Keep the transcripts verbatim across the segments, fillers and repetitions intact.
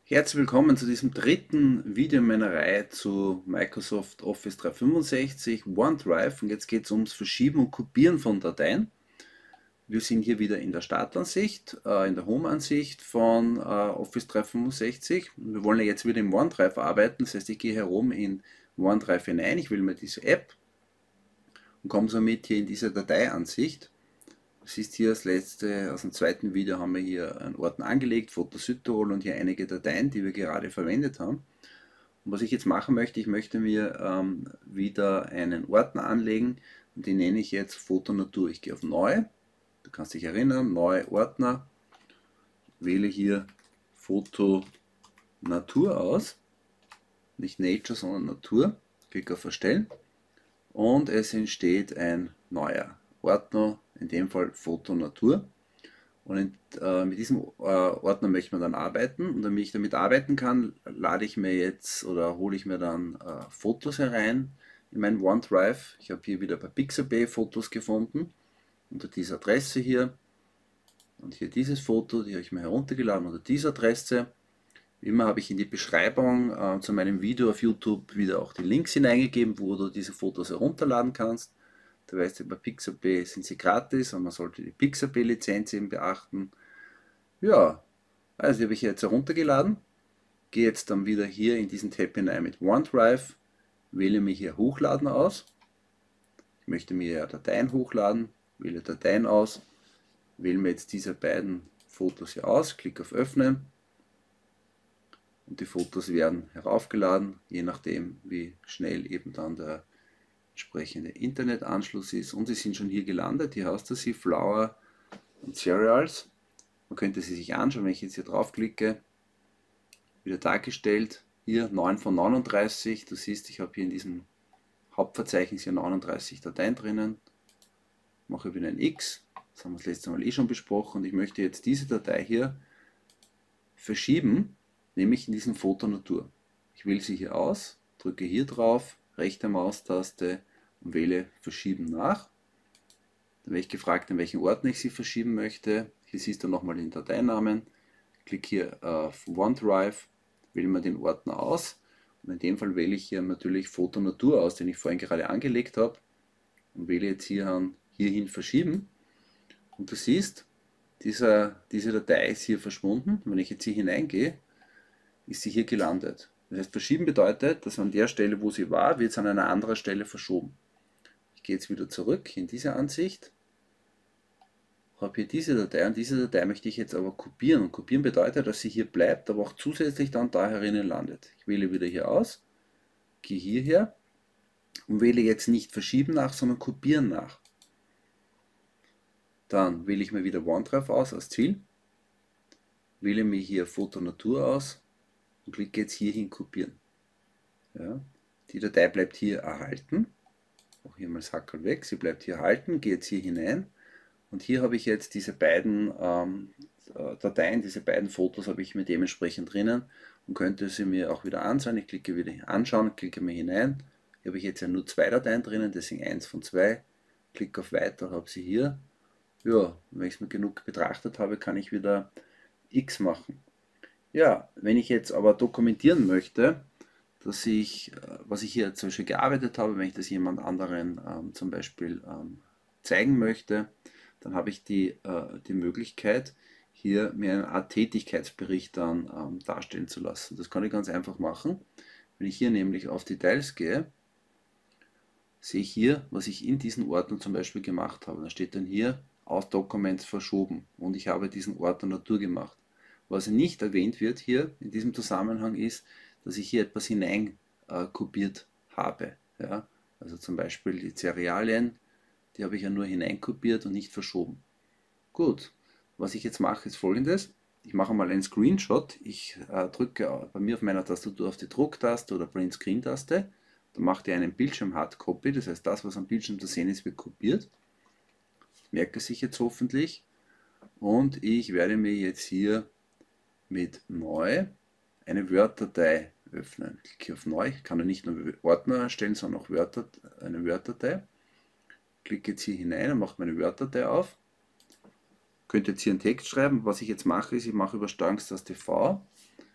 Herzlich willkommen zu diesem dritten Video meiner Reihe zu Microsoft Office dreihundertfünfundsechzig, OneDrive, und jetzt geht es ums Verschieben und Kopieren von Dateien. Wir sind hier wieder in der Startansicht, äh, in der Home-Ansicht von äh, Office dreihundertfünfundsechzig. Wir wollen ja jetzt wieder im OneDrive arbeiten, das heißt, ich gehe herum in OneDrive hinein, ich wähle mir diese App und komme somit hier in diese Dateiansicht. Du siehst hier das letzte, aus dem zweiten Video haben wir hier einen Ordner angelegt, Foto Südtirol, und hier einige Dateien, die wir gerade verwendet haben. Und was ich jetzt machen möchte, ich möchte mir ähm, wieder einen Ordner anlegen und den nenne ich jetzt Foto Natur. Ich gehe auf Neu, du kannst dich erinnern, Neue Ordner, wähle hier Foto Natur aus, nicht Nature, sondern Natur, klicke auf Erstellen und es entsteht ein neuer Ordner, in dem Fall Foto Natur. Und in, äh, mit diesem äh, Ordner möchte man dann arbeiten. Und damit ich damit arbeiten kann, lade ich mir jetzt oder hole ich mir dann äh, Fotos herein in meinen OneDrive. Ich habe hier wieder bei Pixabay Fotos gefunden, unter dieser Adresse hier. Und hier dieses Foto, die habe ich mir heruntergeladen unter dieser Adresse. Wie immer habe ich in die Beschreibung äh, zu meinem Video auf YouTube wieder auch die Links hineingegeben, wo du diese Fotos herunterladen kannst. Du weißt ja, bei Pixabay sind sie gratis und man sollte die Pixabay-Lizenz eben beachten. Ja, also die habe ich jetzt heruntergeladen. Gehe jetzt dann wieder hier in diesen Tab hinein mit OneDrive, wähle mir hier Hochladen aus. Ich möchte mir ja Dateien hochladen, wähle Dateien aus, wähle mir jetzt diese beiden Fotos hier aus, klicke auf Öffnen und die Fotos werden heraufgeladen, je nachdem wie schnell eben dann der entsprechende Internetanschluss ist, und sie sind schon hier gelandet. Hier hast du sie, Flower und Cereals. Man könnte sie sich anschauen, wenn ich jetzt hier draufklicke. Wieder dargestellt, hier neun von neununddreißig. Du siehst, ich habe hier in diesem Hauptverzeichnis hier neununddreißig Dateien drinnen. Mache wieder ein X, das haben wir das letzte Mal eh schon besprochen, und ich möchte jetzt diese Datei hier verschieben, nämlich in diesem Foto Natur. Ich wähle sie hier aus, drücke hier drauf, rechte Maustaste und wähle Verschieben nach. Dann werde ich gefragt, in welchen Ordner ich sie verschieben möchte. Hier siehst du nochmal den Dateinamen. Klicke hier auf OneDrive, wähle mir den Ordner aus. Und in dem Fall wähle ich hier natürlich Foto Natur aus, den ich vorhin gerade angelegt habe. Und wähle jetzt hier hierhin Verschieben. Und du siehst, dieser, diese Datei ist hier verschwunden. Und wenn ich jetzt hier hineingehe, ist sie hier gelandet. Das heißt, verschieben bedeutet, dass an der Stelle, wo sie war, wird es an einer anderen Stelle verschoben. Ich gehe jetzt wieder zurück in diese Ansicht, habe hier diese Datei, und diese Datei möchte ich jetzt aber kopieren. Und kopieren bedeutet, dass sie hier bleibt, aber auch zusätzlich dann da herinnen landet. Ich wähle wieder hier aus, gehe hierher und wähle jetzt nicht Verschieben nach, sondern Kopieren nach. Dann wähle ich mir wieder OneDrive aus als Ziel, wähle mir hier Foto Natur aus und klicke jetzt hierhin Kopieren. Ja, die Datei bleibt hier erhalten. Auch hier mal das Hackerl weg. Sie bleibt hier erhalten. Gehe jetzt hier hinein. Und hier habe ich jetzt diese beiden ähm, Dateien, diese beiden Fotos habe ich mir dementsprechend drinnen und könnte sie mir auch wieder anschauen. Ich klicke wieder hier anschauen, klicke mir hinein. Hier habe ich jetzt ja nur zwei Dateien drinnen, deswegen eins von zwei. Klicke auf Weiter, habe sie hier. Ja, wenn ich es mir genug betrachtet habe, kann ich wieder X machen. Ja, wenn ich jetzt aber dokumentieren möchte, dass ich, was ich hier zum Beispiel gearbeitet habe, wenn ich das jemand anderen ähm, zum Beispiel ähm, zeigen möchte, dann habe ich die, äh, die Möglichkeit, hier mir eine Art Tätigkeitsbericht dann ähm, darstellen zu lassen. Das kann ich ganz einfach machen. Wenn ich hier nämlich auf Details gehe, sehe ich hier, was ich in diesen Ordner zum Beispiel gemacht habe. Da steht dann hier aus Documents verschoben, und ich habe diesen Ordner Natur gemacht. Was nicht erwähnt wird hier in diesem Zusammenhang ist, dass ich hier etwas hinein äh, kopiert habe. Ja? Also zum Beispiel die Cerealien, die habe ich ja nur hineinkopiert und nicht verschoben. Gut, was ich jetzt mache ist folgendes. Ich mache mal einen Screenshot. Ich äh, drücke bei mir auf meiner Tastatur auf die Drucktaste oder Print Screen Taste. Dann macht ihr einen Bildschirm Hardcopy, das heißt, das, was am Bildschirm zu sehen ist, wird kopiert. Das merkt er sich jetzt hoffentlich. Und ich werde mir jetzt hier mit Neu eine Word-Datei öffnen. Ich klicke auf Neu, ich kann ja nicht nur Ordner erstellen, sondern auch Word, eine Word-Datei. Klicke jetzt hier hinein und mache meine Word-Datei auf. Ich könnte jetzt hier einen Text schreiben. Was ich jetzt mache, ist, ich mache über Steuerungstaste V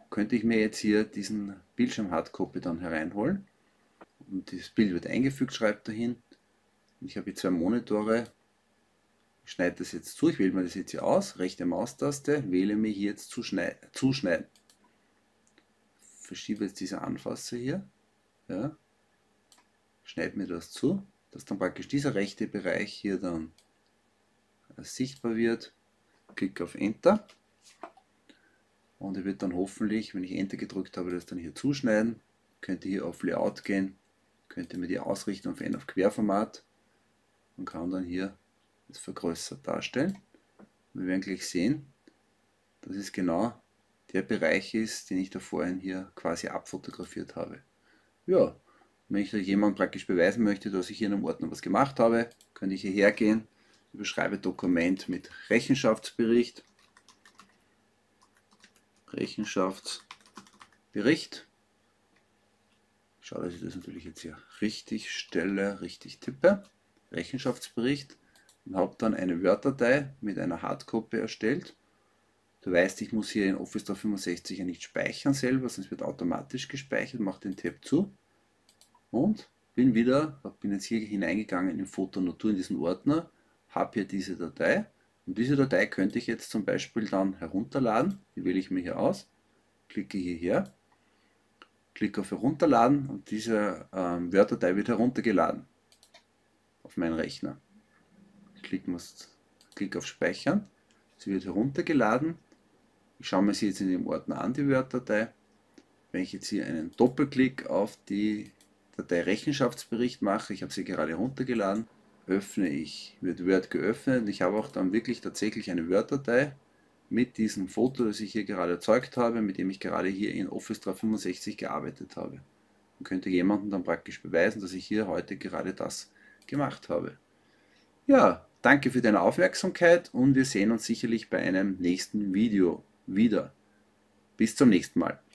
könnte ich mir jetzt hier diesen Bildschirm-Hardcopy dann hereinholen. Und das Bild wird eingefügt, schreibt dahin. Ich habe hier zwei Monitore. Ich schneide das jetzt zu. Ich wähle mir das jetzt hier aus. Rechte Maustaste. Wähle mir hier jetzt Zuschneiden. Verschiebe jetzt diese Anfasser hier. Ja. Schneide mir das zu, dass dann praktisch dieser rechte Bereich hier dann sichtbar wird. Klicke auf Enter. Und er wird dann hoffentlich, wenn ich Enter gedrückt habe, das dann hier zuschneiden. Könnte hier auf Layout gehen, könnte mir die Ausrichtung verändern auf Querformat und kann dann hier das vergrößert darstellen. Wir werden gleich sehen, dass es genau der Bereich ist, den ich da vorhin hier quasi abfotografiert habe. Ja, wenn ich da jemand praktisch beweisen möchte, dass ich hier in einem Ordner was gemacht habe, könnte ich hierher gehen, überschreibe Dokument mit Rechenschaftsbericht. Rechenschaftsbericht. Ich schaue, dass ich das natürlich jetzt hier richtig stelle, richtig tippe. Rechenschaftsbericht und habe dann eine Word-Datei mit einer Hardcopy erstellt. Du weißt, ich muss hier in Office dreihundertfünfundsechzig ja nicht speichern selber, sonst wird automatisch gespeichert. Mache den Tab zu und bin wieder, bin jetzt hier hineingegangen in Fotonatur in diesen Ordner, habe hier diese Datei. Und diese Datei könnte ich jetzt zum Beispiel dann herunterladen. Die wähle ich mir hier aus, klicke hierher, klicke auf Herunterladen und diese ähm, Word-Datei wird heruntergeladen auf meinen Rechner. Klicken wir's, klicke auf Speichern, sie wird heruntergeladen. Ich schaue mir sie jetzt in dem Ordner an, die Word-Datei. Wenn ich jetzt hier einen Doppelklick auf die Datei Rechenschaftsbericht mache, ich habe sie gerade heruntergeladen, öffne ich, wird Word geöffnet und ich habe auch dann wirklich tatsächlich eine Word-Datei mit diesem Foto, das ich hier gerade erzeugt habe, mit dem ich gerade hier in Office dreihundertfünfundsechzig gearbeitet habe. Und könnte jemandem dann praktisch beweisen, dass ich hier heute gerade das gemacht habe. Ja, danke für deine Aufmerksamkeit und wir sehen uns sicherlich bei einem nächsten Video wieder. Bis zum nächsten Mal.